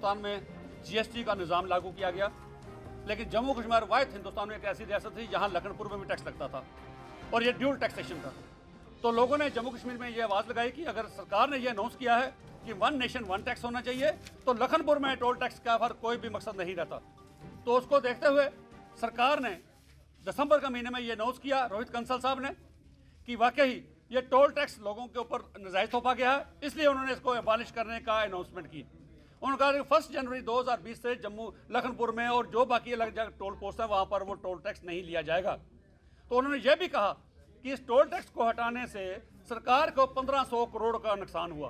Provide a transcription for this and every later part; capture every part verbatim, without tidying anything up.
हिंदुस्तान में जीएसटी का निज़ाम लागू किया गया, लेकिन जम्मू कश्मीर वाहिद हिंदुस्तान में एक ऐसी रियासत थी जहां लखनपुर में भी टैक्स लगता था और ये ड्यूल टैक्सेशन था। तो लोगों ने जम्मू कश्मीर में ये आवाज़ लगाई कि अगर सरकार ने ये अनाउंस किया है कि वन नेशन वन टैक्स होना चाहिए, तो लखनपुर में टोल टैक्स का हर कोई भी मकसद नहीं रहता। तो उसको देखते हुए सरकार ने दिसंबर का महीने में ये अनाउंस किया, रोहित कंसल साहब ने, कि वाकई ये टोल टैक्स लोगों के ऊपर नजायज थोपा गया है, इसलिए उन्होंने इसको एबॉलिश करने का अनाउंसमेंट की। उन्होंने कहा कि फर्स्ट जनवरी दो हज़ार बीस से जम्मू लखनपुर में और जो बाकी अलग जगह टोल पोस्ट है वहाँ पर वो टोल टैक्स नहीं लिया जाएगा। तो उन्होंने ये भी कहा कि इस टोल टैक्स को हटाने से सरकार को पंद्रह सौ करोड़ का नुकसान हुआ।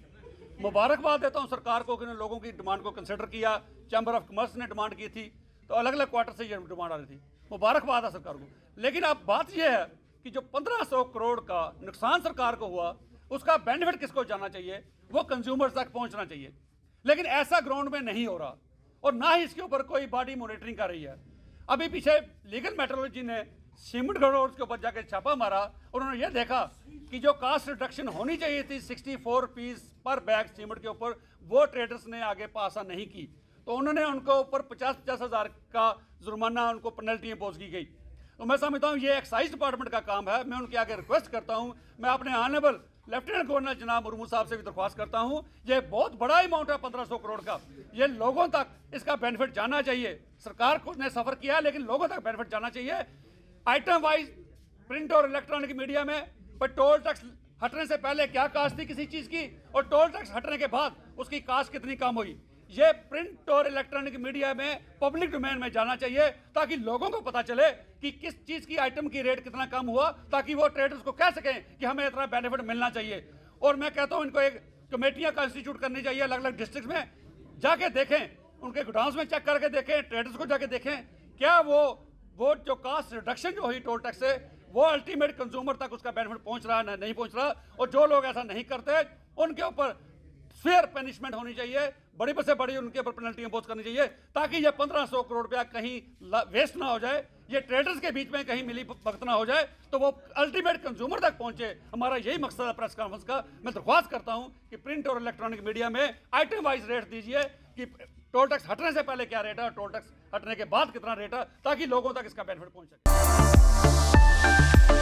मुबारकबाद देता हूँ सरकार को कि उन्होंने लोगों की डिमांड को कंसिडर किया। चैम्बर ऑफ कॉमर्स ने डिमांड की थी, तो अलग अलग क्वार्टर से ये डिमांड आ रही थी, मुबारकबाद है सरकार को। लेकिन अब बात यह है कि जो पंद्रह सौ करोड़ का नुकसान सरकार को हुआ, उसका बेनिफिट किसको जाना चाहिए, वो कंज्यूमर्स तक पहुंचना चाहिए। लेकिन ऐसा ग्राउंड में नहीं हो रहा और ना ही इसके ऊपर कोई बॉडी मॉनिटरिंग कर रही है। अभी पीछे लीगल मेट्रोलॉजी ने सीमेंट घरों के ऊपर जाकर छापा मारा, उन्होंने ये देखा कि जो कास्ट रिडक्शन होनी चाहिए थी चौंसठ पीस पर बैग सीमेंट के ऊपर, वो ट्रेडर्स ने आगे पास नहीं की। तो उन्होंने उनको ऊपर पचास पचास हज़ार का जुर्माना, उनको पेनल्टी इम्पोज की गई। तो मैं समझता हूँ ये एक्साइज डिपार्टमेंट का काम है। मैं उनके आगे रिक्वेस्ट करता हूँ, मैं अपने ऑनरेबल लेफ्टिनेंट गवर्नर जनाब मुर्मू साहब से भी दरख्वास्त करता हूँ, ये बहुत बड़ा अमाउंट है पंद्रह सौ करोड़ का, ये लोगों तक इसका बेनिफिट जाना चाहिए। सरकार को ने सफ़र किया लेकिन लोगों तक बेनिफिट जाना चाहिए। आइटम वाइज प्रिंट और इलेक्ट्रॉनिक मीडिया में पर टोल टैक्स हटने से पहले क्या कास्ट थी किसी चीज़ की और टोल टैक्स हटने के बाद उसकी कास्ट कितनी कम हुई, ये प्रिंट और इलेक्ट्रॉनिक मीडिया में पब्लिक डोमेन में जाना चाहिए, ताकि लोगों को पता चले कि किस चीज़ की आइटम की रेट कितना कम हुआ, ताकि वो ट्रेडर्स को कह सकें कि हमें इतना बेनिफिट मिलना चाहिए। और मैं कहता हूँ इनको एक कमेटियाँ कॉन्स्टिट्यूट करनी चाहिए अलग अलग डिस्ट्रिक्ट में, जाके देखें, उनके गोडाउंस में चेक करके देखें, ट्रेडर्स को जाके देखें क्या वो वो जो कास्ट रिडक्शन जो हुई टोल टैक्स से, वो अल्टीमेट कंज्यूमर तक उसका बेनिफिट पहुँच रहा है नहीं पहुँच रहा। और जो लोग ऐसा नहीं करते उनके ऊपर फेयर पनिशमेंट होनी चाहिए, बड़ी से बड़ी उनके ऊपर पेनल्टी इम्पोज करनी चाहिए, ताकि ये पंद्रह सौ करोड़ रुपया कहीं वेस्ट ना हो जाए, ये ट्रेडर्स के बीच में कहीं मिली भगत ना हो जाए, तो वो अल्टीमेट कंज्यूमर तक पहुंचे। हमारा यही मकसद है प्रेस कॉन्फ्रेंस का। मैं दरख्वास्त करता हूं कि प्रिंट और इलेक्ट्रॉनिक मीडिया में आइटम वाइज रेट दीजिए कि टोल टैक्स हटने से पहले क्या रेट है और टोल टैक्स हटने के बाद कितना रेट है, ताकि लोगों तक इसका बेनिफिट पहुंच सके।